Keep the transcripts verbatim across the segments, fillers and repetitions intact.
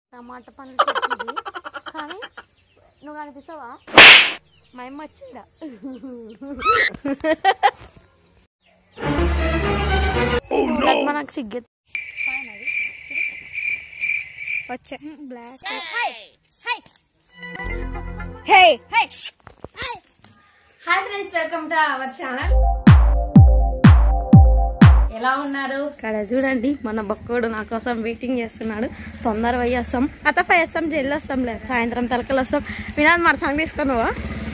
టమాటా పండ్లు చెట్టు కానీ నువ్వు కనిపిస్తావా? మా అమ్మ వచ్చిందా? మనకు సిగ్గు వచ్చా block. Hi friends, welcome to our channel. ఎలా ఉన్నారు? ఇక్కడ చూడండి, మన బక్కోడు నా కోసం వెయిటింగ్ చేస్తున్నాడు. తొందర పోయేస్తాం, అత పోయేస్తాం, జల్లి వస్తాం, లేదు సాయంత్రం తలకలు వస్తాం. వినాలి మరి సంగ తీసుకున్నావా?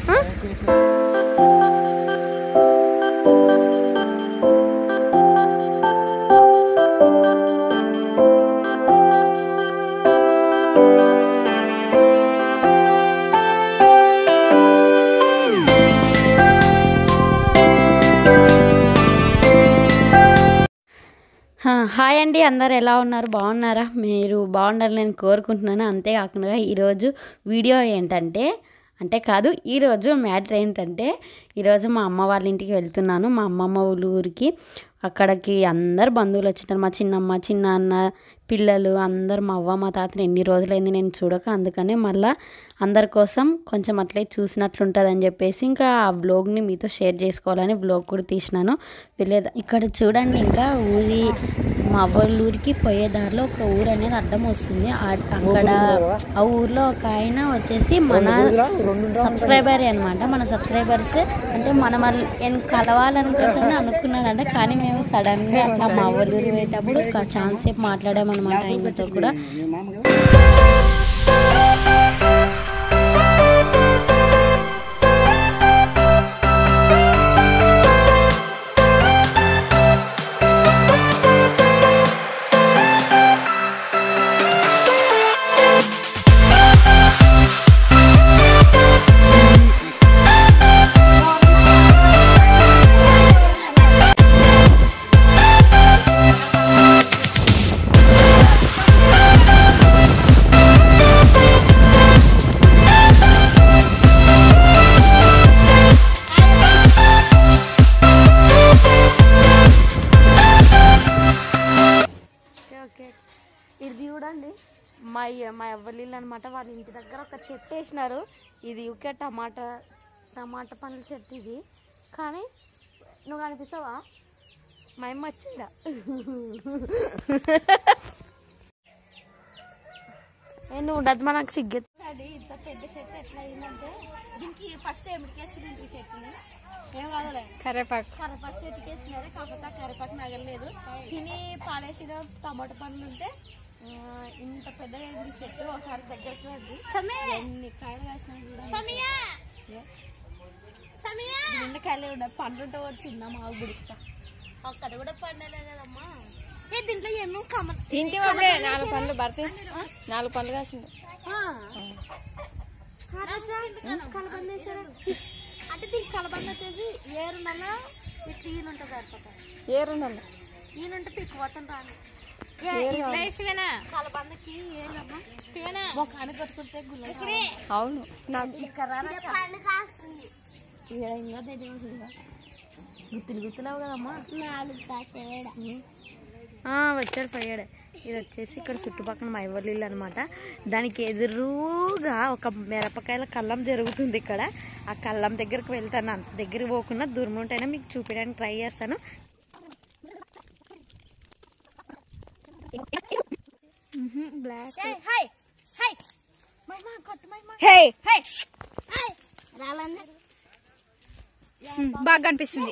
హాయ్ అండి, అందరు ఎలా ఉన్నారు? బాగున్నారా? మీరు బాగుండాలని నేను కోరుకుంటున్నాను. అంతేకాకుండా ఈరోజు వీడియో ఏంటంటే అంటే కాదు ఈరోజు మ్యాటర్ ఏంటంటే ఈరోజు మా అమ్మ వాళ్ళ ఇంటికి వెళ్తున్నాను. మా అమ్మమ్మ ఊరికి. అక్కడికి అందరు బంధువులు వచ్చింటారు. మా చిన్నమ్మ, చిన్నాన్న, పిల్లలు అందరు, మా అవ్వ, మా తాతని ఎన్ని రోజులైంది నేను చూడక. అందుకనే మళ్ళీ అందరి కోసం కొంచెం అట్లే చూసినట్లుంటుంది అని చెప్పేసి ఇంకా ఆ వ్లాగ్ని మీతో షేర్ చేసుకోవాలని వ్లాగ్ కూడా తీసినాను. వెళ్ళేదా ఇక్కడ చూడండి, ఇంకా ఊరి మా అవ్వళ్ళ ఊరికి పోయే దారిలో ఒక ఊరు అనేది అడ్డం వస్తుంది. అక్కడ ఆ ఊర్లో ఒక ఆయన వచ్చేసి మన సబ్స్క్రైబరే అనమాట. మన సబ్స్క్రైబర్స్ అంటే మన మళ్ళీ కలవాలనుకోసం అనుకున్నాడంట. కానీ మేము సడన్గా అట్లా మా అవ్వళ్ళ ఊరికి పోయేటప్పుడు ఒక ఛాన్స్ సేపు మాట్లాడామన్నమాట ఆయనతో కూడా. ఇది చూడండి, మా మా ఎవ్వలిల్లు అనమాట. వాళ్ళ ఇంటి దగ్గర ఒక చెట్టు వేసినారు. ఇది ఊకే టమాటా టమాటా పండ్ల చెట్టు ఇది. కానీ నువ్వు కనిపిస్తావా? మా అమ్మ వచ్చిందా? నువ్వు ఉండదు, మనకు సిగ్గెత్తు. అది ఇంత పెద్ద చెట్టు ఎట్లా అయిందంటే దీనికి ఫస్ట్ ఏమిటికేసి ఈ చెట్టుని ఏం కాదులే, కరేపాకు కరేపాకు చెట్టుకి వేసినారు. కాకపోతే ఆ కరేపాకు నగలేదు. తిని పాడేసిన టమాటా పండ్లు ఉంటే ఇంత పెద్ద అయింది చెట్టు. ఒకసారి దగ్గరికి వెళ్ళి ఎన్ని కాయలు కాసినా చూడండి. కాయలే ఉండే పండ్లు ఉంటే వచ్చిందా మా గుడిస్తా. అక్కడ కూడా పండలే కదమ్మా. ఏ దీంట్లో ఏమో కమల్ తింటే నాలుగు పండ్లు భర్తీ నాలుగు పండ్లు కాసింది. కలబంద వేసారా అంటే దీనికి కలబంద వచ్చేసి ఏరు నెల ఇట్లా ఈయన ఉంటుంది సరిపోతుంది. ఏరు నెల ఈయనంటే పిక్కు పోతాను రాను. అవును, గుత్తులు గుత్తులేవు కదమ్మా. వచ్చాడు పోయాడు. ఇది వచ్చేసి ఇక్కడ చుట్టుపక్కల మా ఎవ్వరిల్లు అనమాట. దానికి ఎదురుగా ఒక మిరపకాయల కళ్ళం జరుగుతుంది. ఇక్కడ ఆ కళ్ళం దగ్గరకు వెళ్తాను. అంత దగ్గరికి పోకుండా దూరం ఉంటేనే మీకు చూపించడానికి ట్రై చేస్తాను. బాగా అనిపిస్తుంది.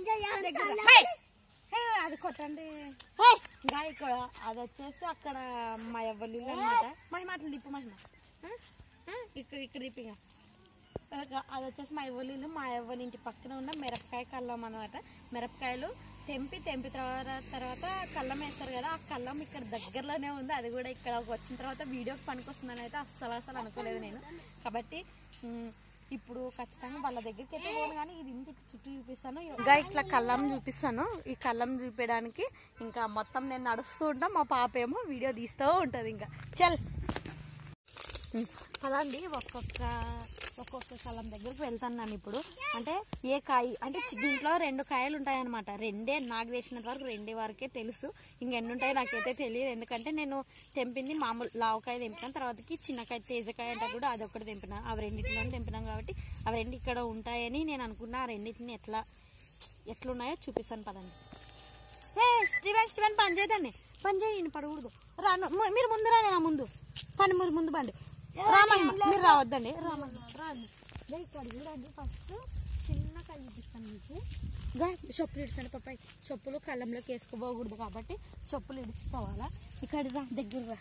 అది కొట్టండి. అది వచ్చేసి అక్కడ మా ఎవ్వరు అనమాట. మహిమ అట్లా దిప్పు మహిమ ఇక్కడ ఇక్కడ దిప్పిగా. అది వచ్చేసి మా ఎవ్వరు మా ఎవ్వరి ఇంటి పక్కన ఉన్న మిరపకాయ కళ్ళం అనమాట. మిరపకాయలు తెంపి తెంపి తర్వాత తర్వాత కళ్ళం వేస్తారు కదా, ఆ కళ్ళం ఇక్కడ దగ్గరలోనే ఉంది. అది కూడా ఇక్కడ వచ్చిన తర్వాత వీడియోకి పనికి వస్తుందని అయితే అస్సలు అసలు అనుకోలేదు నేను. కాబట్టి ఇప్పుడు ఖచ్చితంగా వాళ్ళ దగ్గరికి అయితే పోను, కానీ ఇది ఇంటికి చుట్టూ చూపిస్తాను. ఇంకా ఇట్లా కళ్ళం చూపిస్తాను. ఈ కళ్ళం చూపించడానికి ఇంకా మొత్తం నేను నడుస్తూ ఉంటా, మా పాప ఏమో వీడియో తీస్తూ ఉంటుంది. ఇంకా చల్ పదండి, ఒక్కొక్క ఒక్కొక్క కలం దగ్గరకు వెళ్తాను ఇప్పుడు. అంటే ఏ కాయ అంటే దీంట్లో రెండు కాయలు ఉంటాయన్నమాట. రెండే నాకు తెలిసినంత వరకు రెండే వరకే తెలుసు. ఇంకెన్ని ఉంటాయో నాకైతే తెలియదు. ఎందుకంటే నేను తెంపింది మామూలు లావకాయ తెంపినాను, తర్వాతకి చిన్నకాయ తేజకాయ అంటే కూడా అదొకటి తెంపినా. అవి రెండింటిలో తెంపినాం కాబట్టి అవి రెండు ఇక్కడ ఉంటాయని నేను అనుకున్నా. ఆ రెండింటిని ఎట్లా ఎట్లున్నాయో చూపిస్తాను పదండి. ఏ స్టీవెన్ స్టీవెన్ పని చేయదండి, పని చేయండి, పడకూడదు. రాను మీరు ముందు రాని, నా ముందు పని మీరు ముందు బండి. రామయ్య మీరు రావద్దండి, రామయ్య రాండి. ఇక్కడ చూడండి, ఫస్ట్ చిన్న కాయ చూపిస్తాను మీకు. గా చెప్పులు ఇడుస్తాను పప్పాయి. చెప్పులు కళ్ళంలోకి వేసుకోపోకూడదు కాబట్టి చెప్పులు ఇడిచిపోవాలా. ఇక్కడ రా, దగ్గర రా.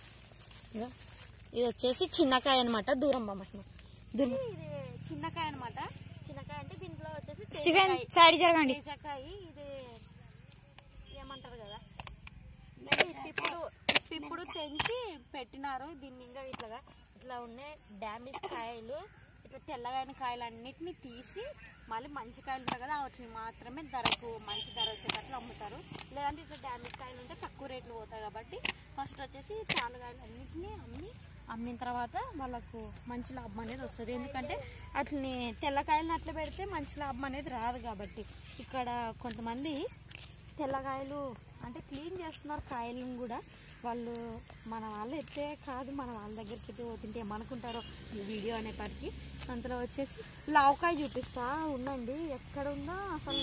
ఇది వచ్చేసి చిన్నకాయ అనమాట. దూరం బొమ్మ దూరం చిన్నకాయ అనమాట. చిన్నకాయ అంటే దీంట్లో వచ్చేసి సైడ్ జరగండి. తేజకాయ ఇది ఏమంటారు కదా, ఇప్పుడు ఇప్పుడు తెంచి పెట్టినారు దీన్ని. ఇంకా ఇట్లాగా ఇట్లా ఉండే డ్యామేజ్ కాయలు, ఇట్లా తెల్లగాయన కాయలు అన్నిటిని తీసి మళ్ళీ మంచి కాయలు ఉంటాయి కదా, వాటిని మాత్రమే ధరకు మంచి ధర వచ్చేటట్లు అమ్ముతారు. లేదంటే ఇట్లా డ్యామేజ్ కాయలు ఉంటే తక్కువ రేట్లు పోతాయి కాబట్టి ఫస్ట్ వచ్చేసి చాలా కాయలు అన్నిటినీ అమ్మి అమ్మిన తర్వాత వాళ్ళకు మంచి లాభం అనేది వస్తుంది. ఎందుకంటే వాటిని తెల్లకాయలను అట్లా పెడితే మంచి లాభం అనేది రాదు కాబట్టి. ఇక్కడ కొంతమంది తెల్లకాయలు అంటే క్లీన్ చేస్తున్నారు కాయలను కూడా. వాళ్ళు మన వాళ్ళు ఎత్తే కాదు, మన వాళ్ళ దగ్గరికి ఎత్తే పోతుంటే ఏమనుకుంటారో ఈ వీడియో అనేప్పటికీ. అంతలో వచ్చేసి లావకాయ చూపిస్తా ఉండండి. ఎక్కడ ఉందో అసలు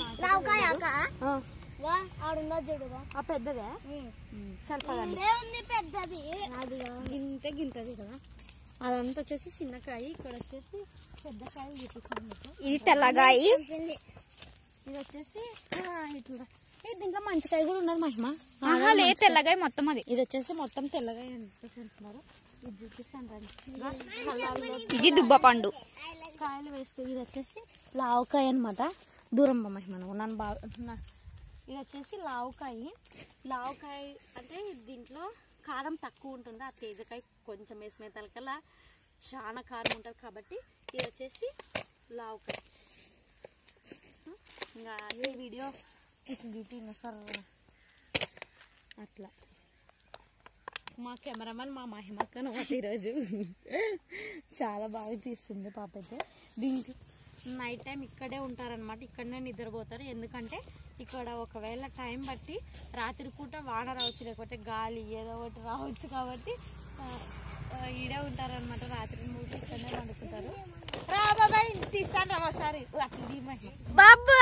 ఆ పెద్దదే చల్పదండి, పెద్దది గింతే గింతది కదా. అదంతా వచ్చేసి చిన్నకాయ, ఇక్కడ వచ్చేసి పెద్దకాయ చూపిస్తాను మీకు. ఇది తెల్లకాయ, ఇది వచ్చేసి ఇట్లా ఇంకా మంచి కాయ కూడా ఉన్నది మహిమ. లేదు తెల్లగాయ మొత్తం అది. ఇది వచ్చేసి మొత్తం తెల్లగాయ అనుకుంటున్నారు. ఇది చూపిస్తాను రండి. ఇది దుబ్బ పండు కాయలు వేసుకో. ఇది వచ్చేసి లావకాయ అనమాట. దూరం మహిమ నన్ను బాగా. ఇది వచ్చేసి లావకాయ. లావకాయ అంటే దీంట్లో కారం తక్కువ ఉంటుంది. ఆ తేజకాయ కొంచెం వేసిన తలకల్లా చాలా కారం ఉంటుంది కాబట్టి ఇది వచ్చేసి లావకాయ. ఇంకా ఈ వీడియో ఇట్లా గిట్టిన సార్ అట్లా. మా కెమెరామెన్ మా మహిమక్క నవ్వత ఈరోజు చాలా బాగా తీస్తుంది పాప అయితే. దీనికి నైట్ టైం ఇక్కడే ఉంటారనమాట, ఇక్కడనే నిద్రపోతారు. ఎందుకంటే ఇక్కడ ఒకవేళ టైం బట్టి రాత్రి పూట వాన రావచ్చు, లేకపోతే గాలి ఏదో ఒకటి రావచ్చు కాబట్టి ఈడే ఉంటారనమాట. రాత్రి మూడు ఇక్కడనే వండుకుంటారు. రా బాబాయ్ తీస్తాను రా ఒకసారి అట్లా దీ మహిమ. బాబు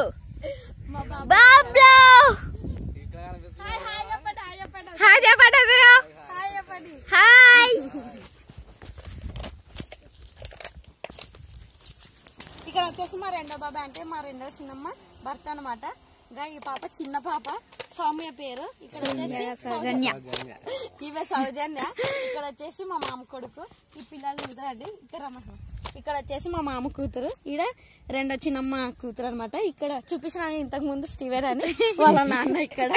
ఇక్కడ వచ్చేసి మా రెండో బాబాయ్ అంటే మా రెండో చిన్నమ్మ భర్త అనమాట. ఇంకా ఈ పాప చిన్న పాప సౌమ్య పేరు. ఇక్కడ వచ్చేసి ఇవే సౌజన్య. ఇక్కడ వచ్చేసి మా మామ కొడుకు. ఈ పిల్లలు కుదరండి ఇక్కడ రమ్మ. ఇక్కడ వచ్చేసి మా మామ కూతురు, ఈడ రెండో చిన్నమ్మ కూతురు అనమాట. ఇక్కడ చూపించిన ఇంతకు ముందు స్టీవెన్ అని వాళ్ళ నాన్న. ఇక్కడ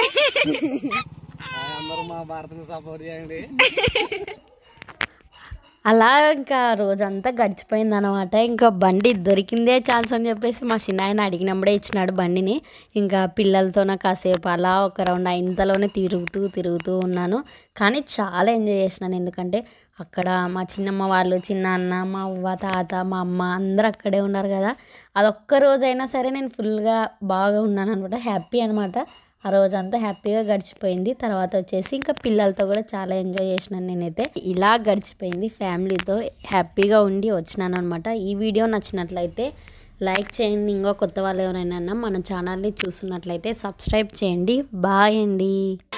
అలా ఇంకా రోజంతా గడిచిపోయింది అనమాట. ఇంకా బండి దొరికిందే ఛాన్స్ అని చెప్పేసి మా చిన్న ఆయన అడిగినప్పుడే ఇచ్చినాడు బండిని. ఇంకా పిల్లలతో నాకు కాసేపు అలా ఒక రౌండ్ ఇంతలోనే తిరుగుతూ తిరుగుతూ ఉన్నాను. కానీ చాలా ఎంజాయ్ చేసినాను. ఎందుకంటే అక్కడ మా చిన్నమ్మ వాళ్ళు, చిన్న అన్న, మా అవ్వ, తాత, మా అమ్మ అందరూ అక్కడే ఉన్నారు కదా. అదొక్క రోజైనా సరే నేను ఫుల్గా బాగా ఉన్నాను అనమాట. హ్యాపీ అనమాట. ఆ రోజంతా హ్యాపీగా గడిచిపోయింది. తర్వాత వచ్చేసి ఇంకా పిల్లలతో కూడా చాలా ఎంజాయ్ చేసినాను నేనైతే. ఇలా గడిచిపోయింది ఫ్యామిలీతో హ్యాపీగా ఉండి వచ్చినాను అనమాట. ఈ వీడియో నచ్చినట్లయితే లైక్ చేయండి. ఇంకా కొత్త వాళ్ళు ఎవరైనా మన ఛానల్ని చూస్తున్నట్లయితే సబ్స్క్రైబ్ చేయండి. బాయ్ అండి.